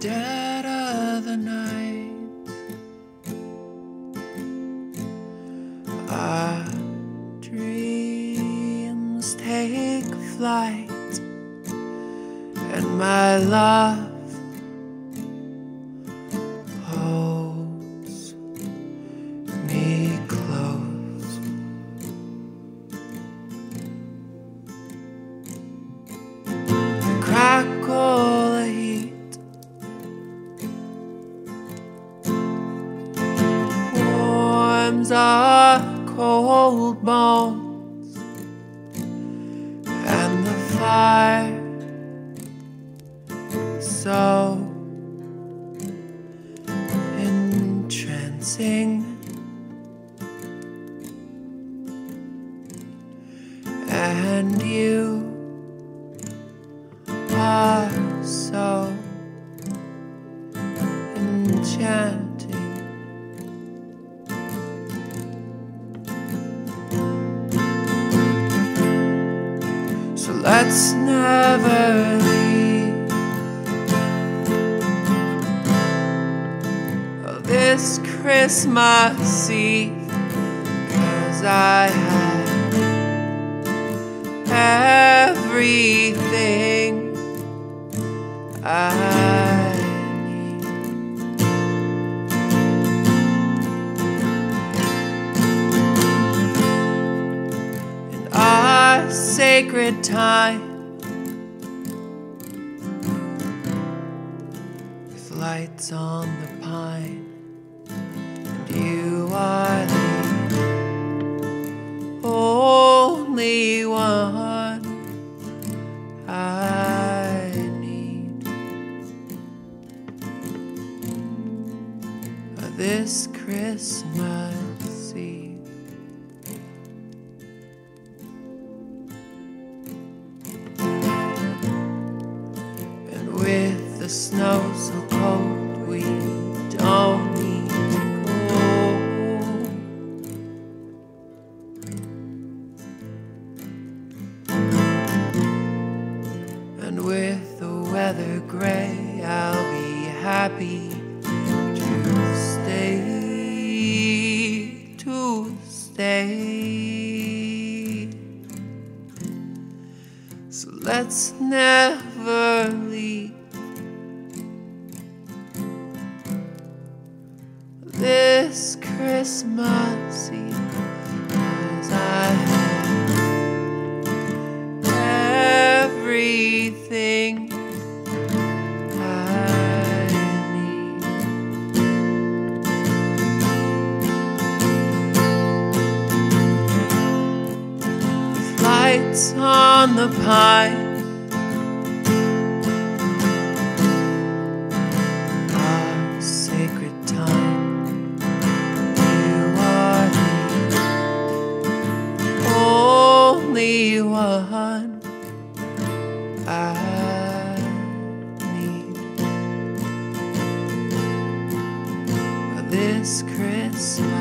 dead of the night, our dreams take flight, and my love holds me close. The crackle of heat warms our cold bones, and the fire so entrancing, and you are so enchanting. So let's never leave this Christmas Eve, 'cause I have everything I need. In our sacred time, with lights on the pine, and you are the only one I need this Christmas Eve. And with the snow so cold, we don't need to go. And with the weather gray, I'll be happy to stay, So let's never leave this Christmas Eve, 'cause I have everything I need. With lights on the pine, our sacred time, you are the only one I need this Christmas.